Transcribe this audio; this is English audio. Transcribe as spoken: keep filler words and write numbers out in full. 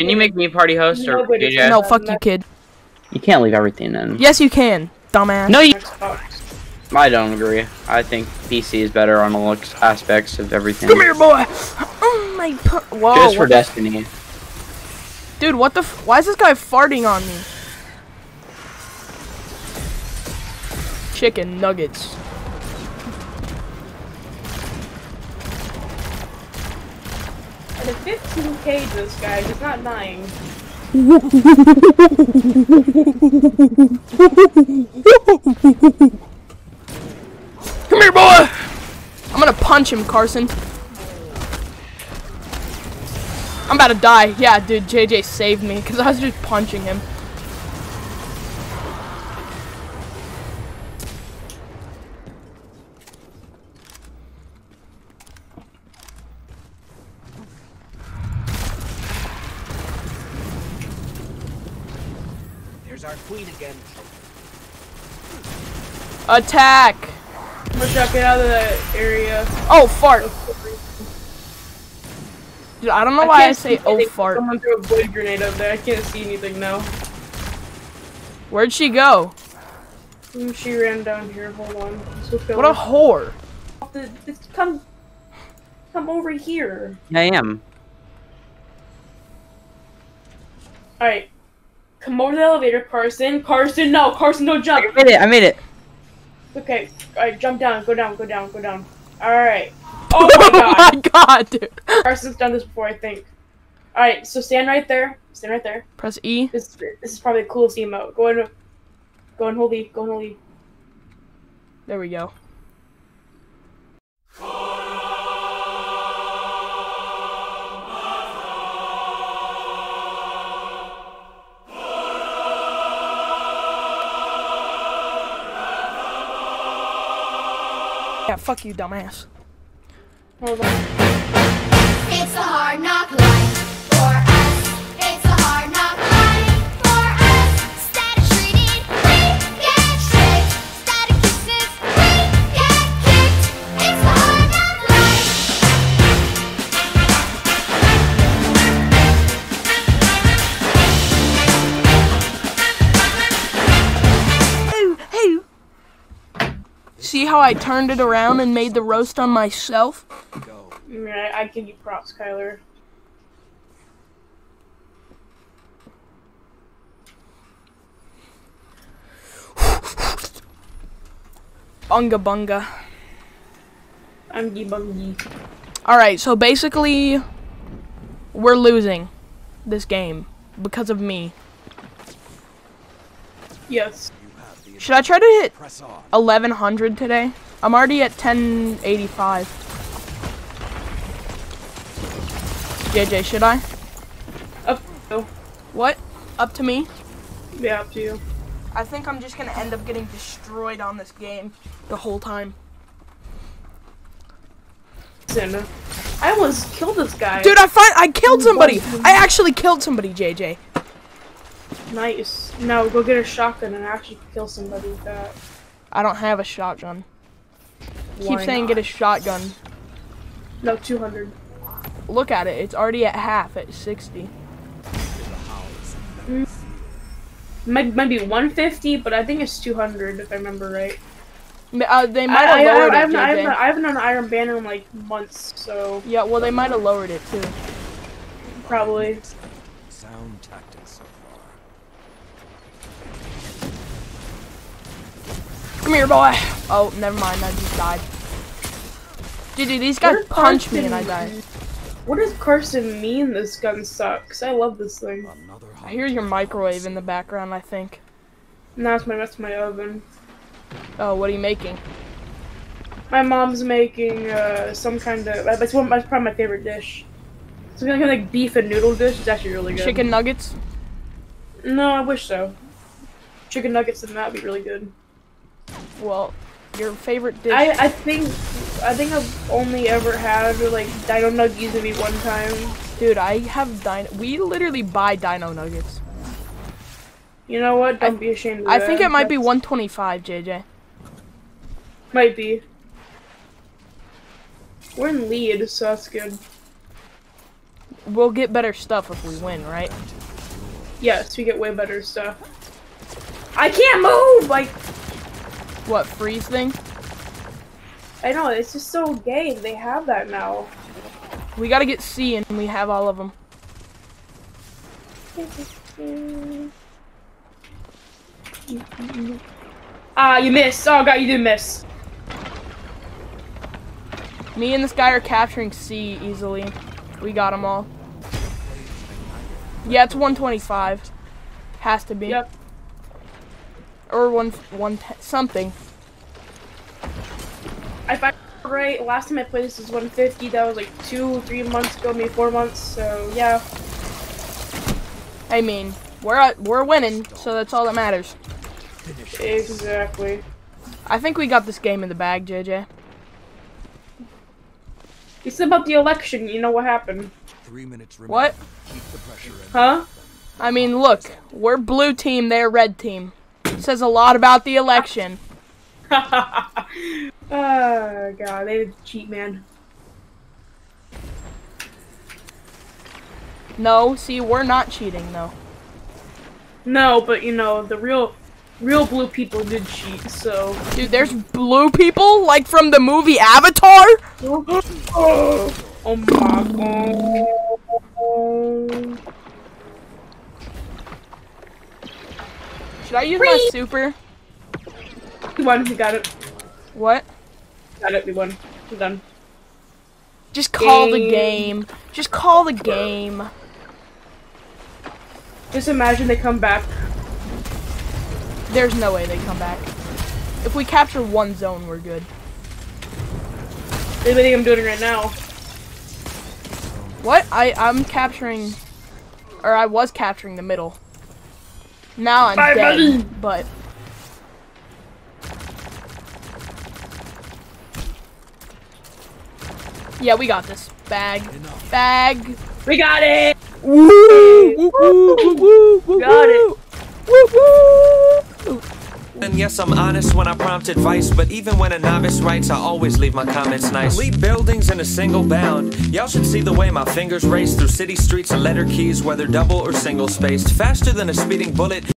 Can you make me party host or Nobody J J? said No, fuck you, kid. You can't leave everything in. Yes, you can, dumbass. No, you. Xbox. I don't agree. I think P C is better on the looks aspects of everything. Come here, boy. Oh my. Whoa. Just for what the Destiny. Dude, what the? F why is this guy farting on me? Chicken nuggets. At a fifteen K, this guy is not dying. Come here, boy. I'm gonna punch him, Carson. I'm about to die. Yeah, dude, J J saved me because I was just punching him. There's our queen again. Attack! I'm gonna get out of that area. Oh, fart. Dude, I don't know why I, say oh fart. Someone threw a void grenade up there. I can't see anything now. Where'd she go? Mm, She ran down here. Hold on. So What a whore. Just come, come over here. Yeah, I am. All right. Come over to the elevator, Carson. Carson, no, Carson, no jump. I made it. I made it. Okay. All right, jump down. Go down. Go down. Go down. All right. Oh my Oh god. my god, dude. Carson's done this before, I think. All right. So stand right there. Stand right there. Press E. This this is probably the coolest emote. Go and go and hold E. Go and hold E. There we go. Yeah, fuck you, dumbass. Hold on. It's a hard knock life for us. It's a hard knock life for us. Static treated, we get stripped. Static kisses, we get kicked. It's a hard knock life. Hey, hey. See how I turned it around and made the roast on myself? I mean, I, I give you props, Kyler. Bunga bunga. Ungy bungy. Alright, so basically, we're losing this game because of me. Yes. Should I try to hit Press on. eleven hundred today? I'm already at ten eighty-five. J J, should I? Up to you. What? Up to me? Yeah, up to you. I think I'm just gonna end up getting destroyed on this game the whole time. Listen, I almost killed this guy. Dude, I find I killed somebody! I actually killed somebody, J J. Nice. Now go get a shotgun and actually kill somebody with that. I don't have a shotgun. Keep Why saying not? get a shotgun. No, two hundred. Look at it, it's already at half, at sixty. Might, might be one fifty, but I think it's two hundred if I remember right. Uh, they might I, have I, lowered I, I, it, haven't, I, J J. haven't, I haven't done Iron Banner in like months, so Yeah, well, they might have lowered it too. probably. Sound tactics so far. Come here, boy. Oh, never mind. I just died. Dude, dude these guys Where punched me Carson- and I died. What does Carson mean this gun sucks? I love this thing. Another I hear your microwave in the background, I think. No, that's my, that's my oven. Oh, what are you making? My mom's making uh, some kind of, that's one, that's probably my favorite dish. Something like, like beef and noodle dish. It's actually really good. Chicken nuggets? No, I wish so. Chicken nuggets and that would be really good. Well, your favorite dish? I, I think I think I've only ever had like Dino Nuggies maybe one time. Dude, I have dino. We literally buy dino nuggets. You know what? Don't I- be ashamed of I that. think it might be That's- one twenty-five, J J. Might be. We're in lead, so that's good. we'll get better stuff if we win, right? Yes, we get way better stuff. I can't move! Like, What, freeze thing? I know, it's just so gay. They have that now. We gotta get C and we have all of them. Ah, you missed. Oh god, you did miss. Me and this guy are capturing C easily. We got them all. Yeah, it's one twenty-five. Has to be. Yep. Or one, one, something. If I remember right, last time I played this was one fifty. That was like two, three months ago, maybe four months. So yeah. I mean, we're at, we're winning, so that's all that matters. Exactly. I think we got this game in the bag, J J. It's about the election. You know what happened? Three minutes remaining. What? Keep the pressure in. Huh? I mean, look, we're blue team, they're red team. Says a lot about the election. Oh god, they did cheat, man. No, see, we're not cheating, though. No, but you know, the real, real blue people did cheat. So. Dude, there's blue people, like from the movie Avatar? Oh, oh my god. Should I use my super? We won. We got it. What? Got it. We won. We're done. Just call the Game. game. Just call the game. Just imagine they come back. There's no way they come back. If we capture one zone, we're good. They think I'm doing it right now. What? I, I'm capturing... Or I was capturing the middle. Now I'm Bye, dead, buddy. but... Yeah, we got this. Bag. Bag. We got it. Woo! Woo! Woo! Woo! Woo! Got it. Woo! Woo! And yes, I'm honest when I prompt advice, but even when a novice writes, I always leave my comments nice. Leap buildings in a single bound. Y'all should see the way my fingers race through city streets and letter keys, whether double or single spaced. Faster than a speeding bullet.